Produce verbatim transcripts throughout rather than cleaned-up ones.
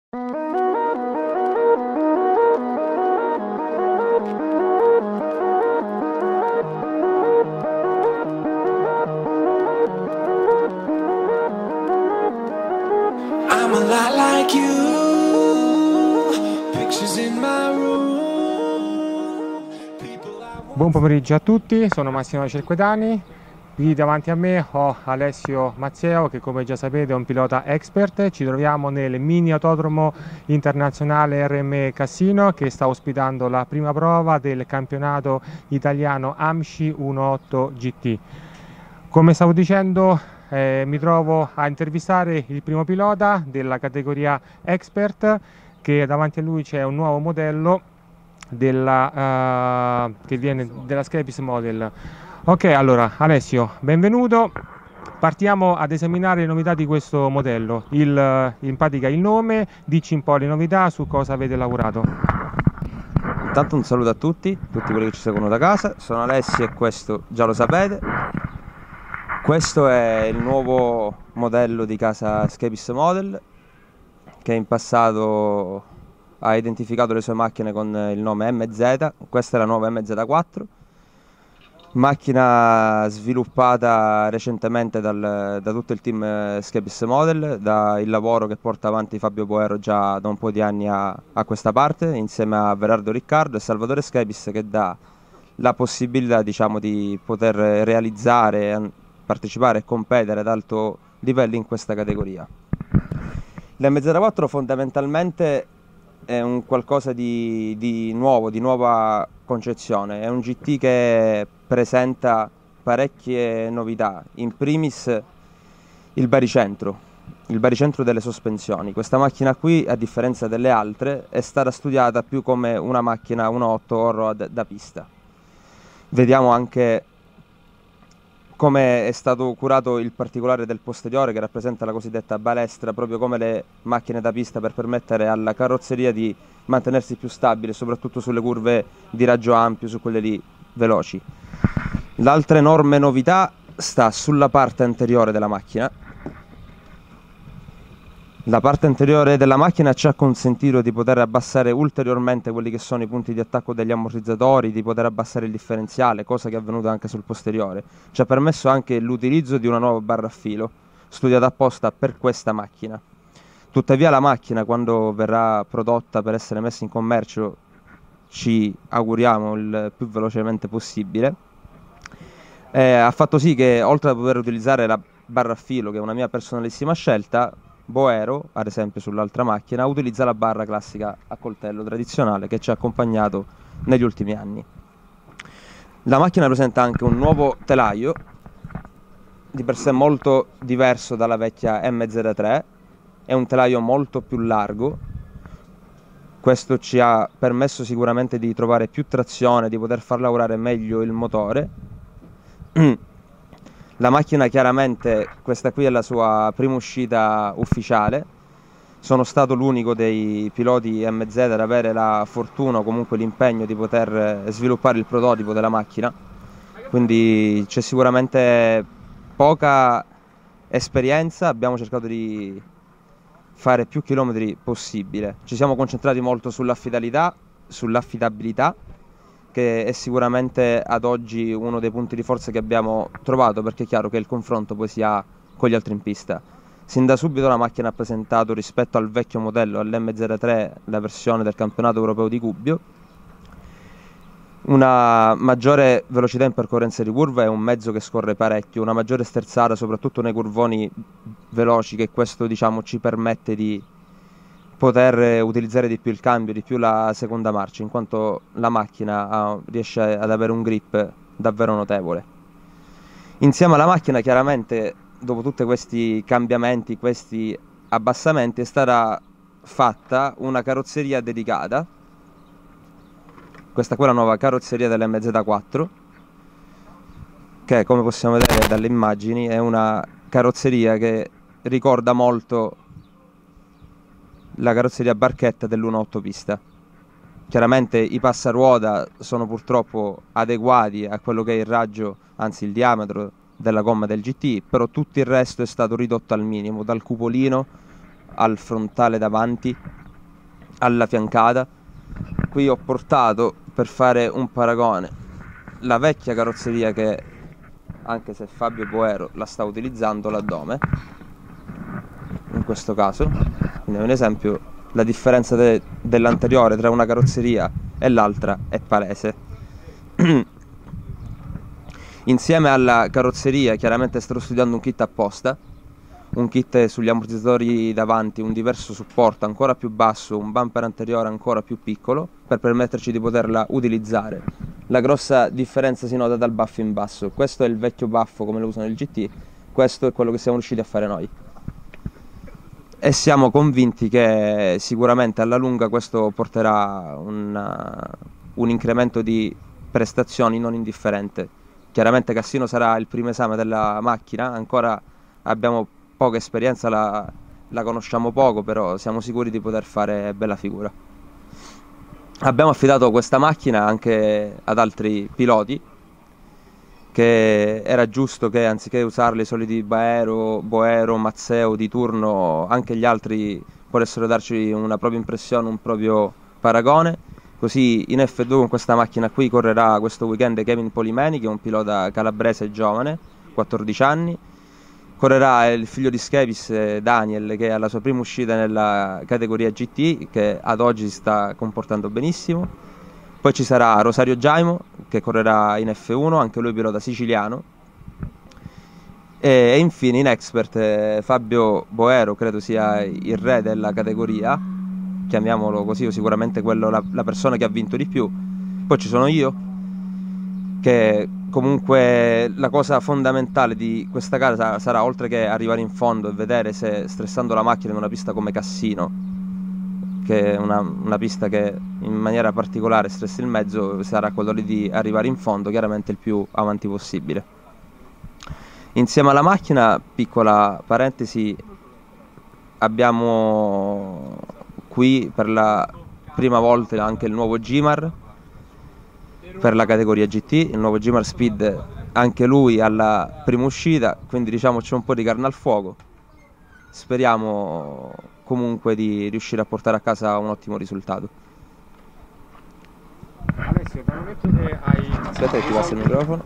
I'm a lot like you, pictures in my room. Buon pomeriggio a tutti, sono Massimo Cerquetani. Qui davanti a me ho Alessio Mazzeo che, come già sapete, è un pilota expert. Ci troviamo nel mini autodromo internazionale R M E Cassino, che sta ospitando la prima prova del campionato italiano AMSCI diciotto G T. Come stavo dicendo, eh, mi trovo a intervistare il primo pilota della categoria expert, che davanti a lui c'è un nuovo modello della, uh, che viene della Skypis Model. Ok, allora Alessio, benvenuto. Partiamo ad esaminare le novità di questo modello. Il, in pratica il nome, dici un po' le novità, su cosa avete lavorato. Intanto un saluto a tutti, tutti quelli che ci seguono da casa. Sono Alessio e questo già lo sapete. Questo è il nuovo modello di casa Skypis Model, che in passato ha identificato le sue macchine con il nome M Z. Questa è la nuova M Z quattro. Macchina sviluppata recentemente dal, da tutto il team Skypis Model, dal lavoro che porta avanti Fabio Boero già da un po' di anni a, a questa parte, insieme a Verardo Riccardo e Salvatore Skypis, che dà la possibilità, diciamo, di poter realizzare, partecipare e competere ad alto livello in questa categoria. L'M Z quattro fondamentalmente è un qualcosa di, di nuovo, di nuova concezione, è un G T che presenta parecchie novità, in primis il baricentro, il baricentro delle sospensioni. Questa macchina qui, a differenza delle altre, è stata studiata più come una macchina uno punto otto on-road da pista. Vediamo anche come è stato curato il particolare del posteriore, che rappresenta la cosiddetta balestra, proprio come le macchine da pista, per permettere alla carrozzeria di mantenersi più stabile, soprattutto sulle curve di raggio ampio, su quelle lì veloci. L'altra enorme novità sta sulla parte anteriore della macchina. La parte anteriore della macchina ci ha consentito di poter abbassare ulteriormente quelli che sono i punti di attacco degli ammortizzatori, di poter abbassare il differenziale, cosa che è avvenuta anche sul posteriore. Ci ha permesso anche l'utilizzo di una nuova barra a filo, studiata apposta per questa macchina. Tuttavia la macchina, quando verrà prodotta per essere messa in commercio, ci auguriamo il più velocemente possibile, eh, ha fatto sì che, oltre a poter utilizzare la barra a filo, che è una mia personalissima scelta, Boero, ad esempio sull'altra macchina, utilizza la barra classica a coltello tradizionale che ci ha accompagnato negli ultimi anni. La macchina presenta anche un nuovo telaio, di per sé molto diverso dalla vecchia M Z tre, è un telaio molto più largo. Questo ci ha permesso sicuramente di trovare più trazione, di poter far lavorare meglio il motore. La macchina, chiaramente, questa qui è la sua prima uscita ufficiale. Sono stato l'unico dei piloti M Z ad avere la fortuna o comunque l'impegno di poter sviluppare il prototipo della macchina, quindi c'è sicuramente poca esperienza. Abbiamo cercato di fare più chilometri possibile. Ci siamo concentrati molto sull'affidabilità, sull'affidabilità, che è sicuramente ad oggi uno dei punti di forza che abbiamo trovato, perché è chiaro che il confronto poi si ha con gli altri in pista. Sin da subito la macchina ha presentato, rispetto al vecchio modello, all'M Z tre, la versione del campionato europeo di Gubbio, una maggiore velocità in percorrenza di curva, è un mezzo che scorre parecchio, una maggiore sterzata soprattutto nei curvoni veloci, che questo, diciamo, ci permette di poter utilizzare di più il cambio, di più la seconda marcia, in quanto la macchina ha, riesce ad avere un grip davvero notevole. Insieme alla macchina, chiaramente, dopo tutti questi cambiamenti, questi abbassamenti, è stata fatta una carrozzeria dedicata. Questa qua è la nuova carrozzeria dell'M Z quattro, che, come possiamo vedere dalle immagini, è una carrozzeria che ricorda molto la carrozzeria barchetta dell'uno punto otto pista. Chiaramente i passaruota sono purtroppo adeguati a quello che è il raggio, anzi il diametro della gomma del G T, però tutto il resto è stato ridotto al minimo, dal cupolino al frontale davanti, alla fiancata. Qui ho portato, per fare un paragone, la vecchia carrozzeria che, anche se Fabio Boero la sta utilizzando, l'addome, in questo caso. Quindi è un esempio, la differenza de dell'anteriore tra una carrozzeria e l'altra è palese. Insieme alla carrozzeria chiaramente sto studiando un kit apposta, un kit sugli ammortizzatori davanti, un diverso supporto ancora più basso, un bumper anteriore ancora più piccolo, per permetterci di poterla utilizzare. La grossa differenza si nota dal baffo in basso. Questo è il vecchio baffo come lo usano il G T, questo è quello che siamo riusciti a fare noi. E siamo convinti che sicuramente alla lunga questo porterà una, un incremento di prestazioni non indifferente. Chiaramente Cassino sarà il primo esame della macchina, ancora abbiamo poca esperienza, la, la conosciamo poco, però siamo sicuri di poter fare bella figura. Abbiamo affidato questa macchina anche ad altri piloti, che era giusto che anziché usarli i soliti Boero, Boero, Mazzeo di turno, anche gli altri potessero darci una propria impressione, un proprio paragone. Così in F due con questa macchina qui correrà questo weekend Kevin Polimeni, che è un pilota calabrese giovane, quattordici anni. Correrà il figlio di Schepis, Daniel, che ha la sua prima uscita nella categoria G T, che ad oggi si sta comportando benissimo. Poi ci sarà Rosario Giaimo, che correrà in F uno, anche lui pilota siciliano. E infine in Expert eh, Fabio Boero, credo sia il re della categoria, chiamiamolo così, o sicuramente quello, la, la persona che ha vinto di più. Poi ci sono io, che comunque la cosa fondamentale di questa gara sarà, oltre che arrivare in fondo e vedere se stressando la macchina in una pista come Cassino, che è una, una pista che in maniera particolare stressa il mezzo, sarà quello lì di arrivare in fondo chiaramente il più avanti possibile. Insieme alla macchina, piccola parentesi, abbiamo qui per la prima volta anche il nuovo Gimar per la categoria G T, il nuovo Gimar Speed, anche lui alla prima uscita, quindi diciamo c'è un po' di carne al fuoco. Speriamo comunque di riuscire a portare a casa un ottimo risultato. Alessio, dal momento che hai... Aspetta che ti passo il microfono.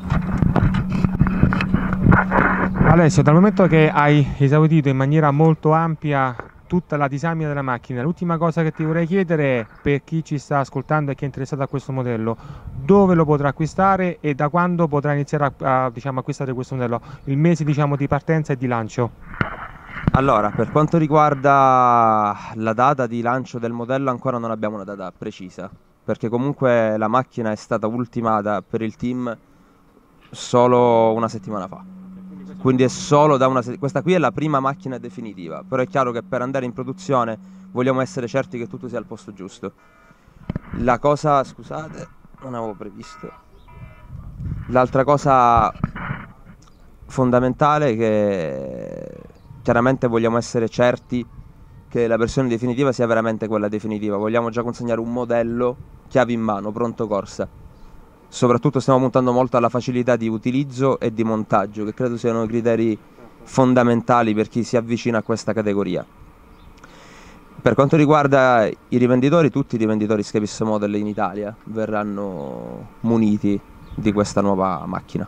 Alessio, dal momento che hai esaudito in maniera molto ampia tutta la disamina della macchina, l'ultima cosa che ti vorrei chiedere è, per chi ci sta ascoltando e che è interessato a questo modello, dove lo potrà acquistare e da quando potrà iniziare a, a diciamo, acquistare questo modello, il mese diciamo, di partenza e di lancio? Allora, per quanto riguarda la data di lancio del modello, ancora non abbiamo una data precisa, perché comunque la macchina è stata ultimata per il team solo una settimana fa. Quindi è solo da una settimana. Questa qui è la prima macchina definitiva, però è chiaro che per andare in produzione vogliamo essere certi che tutto sia al posto giusto. La cosa, scusate, non avevo previsto. L'altra cosa fondamentale è che chiaramente vogliamo essere certi che la versione definitiva sia veramente quella definitiva. Vogliamo già consegnare un modello chiavi in mano, pronto corsa. Soprattutto stiamo puntando molto alla facilità di utilizzo e di montaggio, che credo siano i criteri fondamentali per chi si avvicina a questa categoria. Per quanto riguarda i rivenditori, tutti i rivenditori Schepis Model in Italia verranno muniti di questa nuova macchina.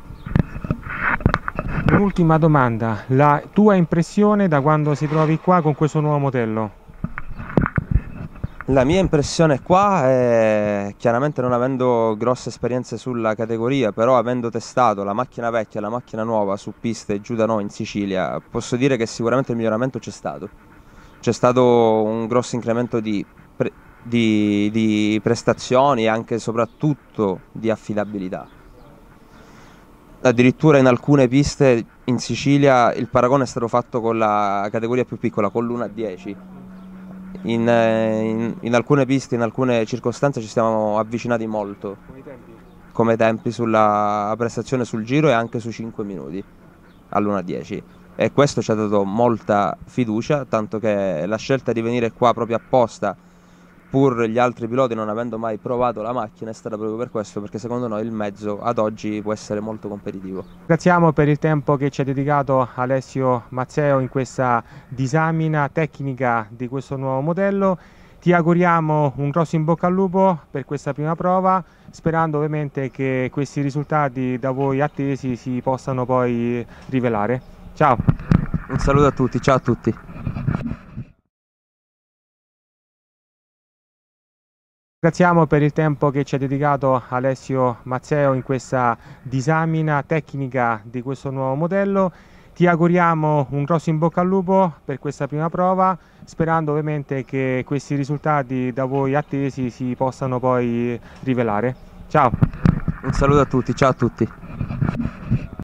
Un'ultima domanda, la tua impressione da quando si trovi qua con questo nuovo modello? La mia impressione qua è, chiaramente non avendo grosse esperienze sulla categoria, però avendo testato la macchina vecchia e la macchina nuova su piste giù da noi in Sicilia, posso dire che sicuramente il miglioramento c'è stato. C'è stato un grosso incremento di, pre di, di prestazioni e anche e soprattutto di affidabilità. Addirittura in alcune piste in Sicilia il paragone è stato fatto con la categoria più piccola, con l'uno a dieci. In, in, in alcune piste, in alcune circostanze ci siamo avvicinati molto come tempi, come tempi sulla prestazione sul giro e anche su cinque minuti all'uno a dieci, e questo ci ha dato molta fiducia, tanto che la scelta di venire qua proprio apposta, pur gli altri piloti non avendo mai provato la macchina, è stata proprio per questo, perché secondo noi il mezzo ad oggi può essere molto competitivo. Ringraziamo per il tempo che ci ha dedicato Alessio Mazzeo in questa disamina tecnica di questo nuovo modello Ti auguriamo un grosso in bocca al lupo per questa prima prova, sperando ovviamente che questi risultati da voi attesi si possano poi rivelare. Ciao! Un saluto a tutti, ciao a tutti! Ringraziamo per il tempo che ci ha dedicato Alessio Mazzeo in questa disamina tecnica di questo nuovo modello. Ti auguriamo un grosso in bocca al lupo per questa prima prova, sperando ovviamente che questi risultati da voi attesi si possano poi rivelare. Ciao! Un saluto a tutti, ciao a tutti!